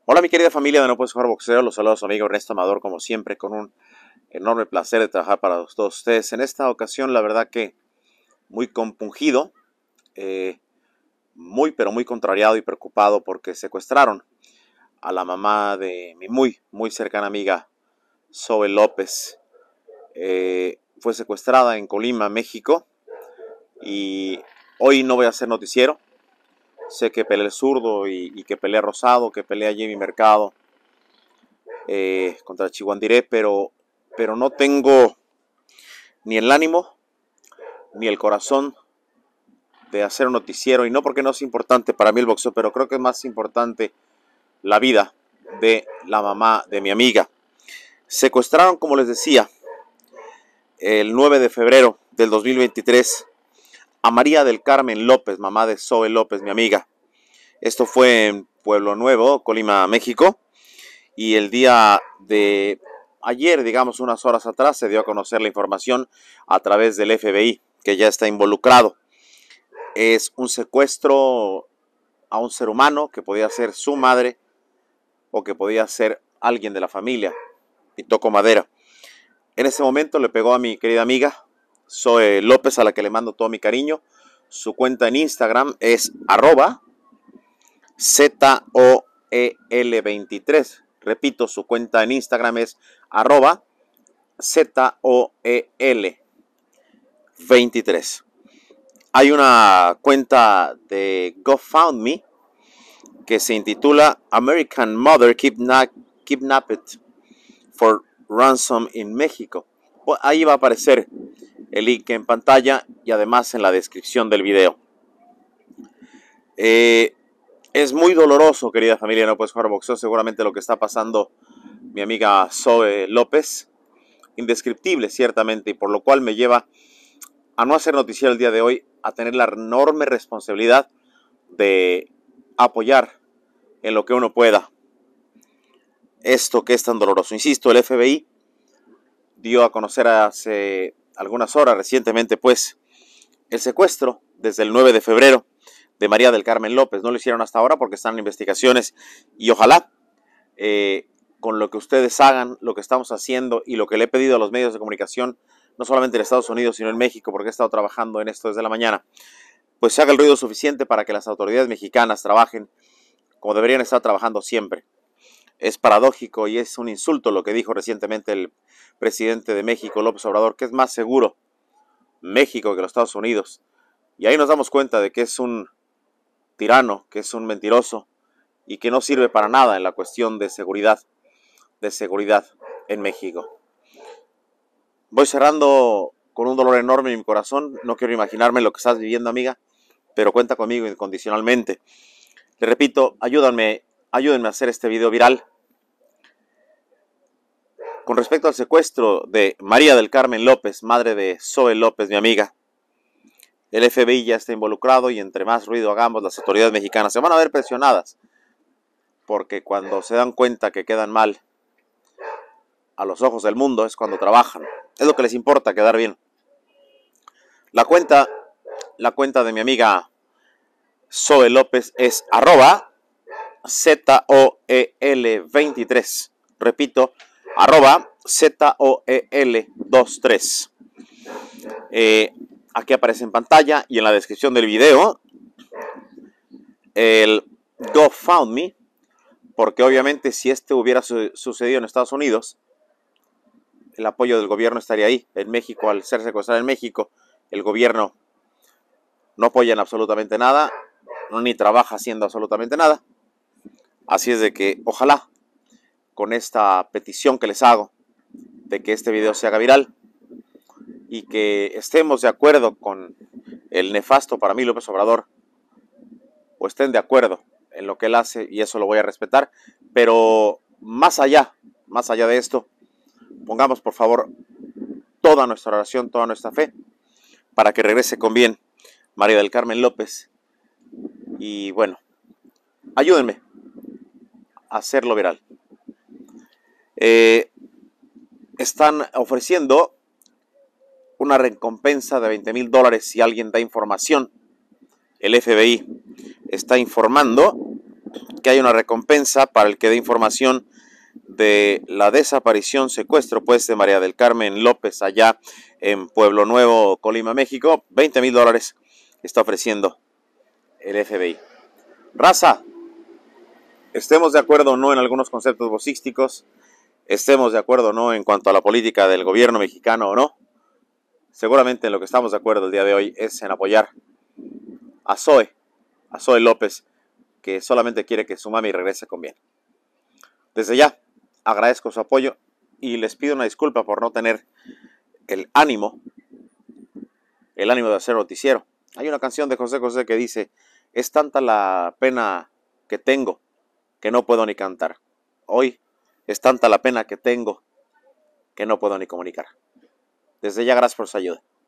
Hola mi querida familia de No Puedes Jugar Boxeo, los saludos a su amigo Ernesto Amador como siempre con un enorme placer de trabajar para todos ustedes. En esta ocasión la verdad que muy compungido, pero muy contrariado y preocupado porque secuestraron a la mamá de mi muy cercana amiga Zoe López. Fue secuestrada en Colima, México, y hoy no voy a hacer noticiero. Sé que pelea el zurdo y que pelea Rosado, que pelea Jimmy Mercado contra Chihuandiré, pero no tengo ni el ánimo ni el corazón de hacer un noticiero, y no porque no es importante para mí el boxeo, pero creo que es más importante la vida de la mamá de mi amiga. Secuestraron, como les decía, el 9 de febrero del 2023 a María del Carmen López, mamá de Zoe López, mi amiga. Esto fue en Pueblo Nuevo, Colima, México, y el día de ayer, digamos unas horas atrás, se dio a conocer la información a través del FBI, que ya está involucrado. Es un secuestro a un ser humano que podía ser su madre o que podía ser alguien de la familia, y toco madera. En ese momento le pegó a mi querida amiga Zoe López, a la que le mando todo mi cariño. Su cuenta en Instagram es @ZOEL23. Repito, su cuenta en Instagram es @ZOEL23. Hay una cuenta de GoFundMe que se intitula American Mother Kidnapped for Ransom in México. Ahí va a aparecer el link en pantalla y además en la descripción del video. Es muy doloroso, querida familia, No Puedes Jugar Boxeo, seguramente lo que está pasando mi amiga Zoe López. Indescriptible, ciertamente, y por lo cual me lleva a no hacer noticiero el día de hoy, a tener la enorme responsabilidad de apoyar en lo que uno pueda esto que es tan doloroso. Insisto, el FBI dio a conocer hace algunas horas, recientemente, pues, el secuestro desde el 9 de febrero de María del Carmen López. No lo hicieron hasta ahora porque están en investigaciones, y ojalá con lo que ustedes hagan, lo que estamos haciendo y lo que le he pedido a los medios de comunicación, no solamente en Estados Unidos, sino en México, porque he estado trabajando en esto desde la mañana, pues se haga el ruido suficiente para que las autoridades mexicanas trabajen como deberían estar trabajando siempre. Es paradójico y es un insulto lo que dijo recientemente el presidente de México, López Obrador, que es más seguro México que los Estados Unidos. Y ahí nos damos cuenta de que es un tirano, que es un mentiroso y que no sirve para nada en la cuestión de seguridad en México. Voy cerrando con un dolor enorme en mi corazón. No quiero imaginarme lo que estás viviendo, amiga, pero cuenta conmigo incondicionalmente. Le repito, ayúdenme a hacer este video viral. Con respecto al secuestro de María del Carmen López, madre de Zoe López, mi amiga, el FBI ya está involucrado, y entre más ruido hagamos, las autoridades mexicanas se van a ver presionadas, porque cuando se dan cuenta que quedan mal a los ojos del mundo es cuando trabajan. Es lo que les importa, quedar bien. La cuenta de mi amiga Zoe López es @ZOEL23. Repito, @ZOEL23. Aquí aparece en pantalla y en la descripción del video el GoFundMe, porque obviamente si esto hubiera sucedido en Estados Unidos, el apoyo del gobierno estaría ahí. En México, al ser secuestrado en México, el gobierno no apoya en absolutamente nada, ni trabaja haciendo absolutamente nada. Así es de que ojalá, con esta petición que les hago de que este video se haga viral y que estemos de acuerdo con el nefasto para mí López Obrador, o estén de acuerdo en lo que él hace, y eso lo voy a respetar, pero más allá de esto, pongamos por favor toda nuestra oración, toda nuestra fe, para que regrese con bien María del Carmen López. Y bueno, ayúdenme a hacerlo viral. Están ofreciendo una recompensa de $20,000 si alguien da información. El FBI está informando que hay una recompensa para el que dé información de la desaparición, secuestro, pues, de María del Carmen López allá en Pueblo Nuevo, Colima, México. $20,000 está ofreciendo el FBI. Raza, estemos de acuerdo o no en algunos conceptos vocísticos, estemos de acuerdo o no en cuanto a la política del gobierno mexicano o no, seguramente en lo que estamos de acuerdo el día de hoy es en apoyar a Zoe López, que solamente quiere que su mami regrese con bien. Desde ya, agradezco su apoyo y les pido una disculpa por no tener el ánimo de hacer noticiero. Hay una canción de José José que dice: es tanta la pena que tengo que no puedo ni cantar. Hoy es tanta la pena que tengo que no puedo ni comunicar. Desde ya, gracias por su ayuda.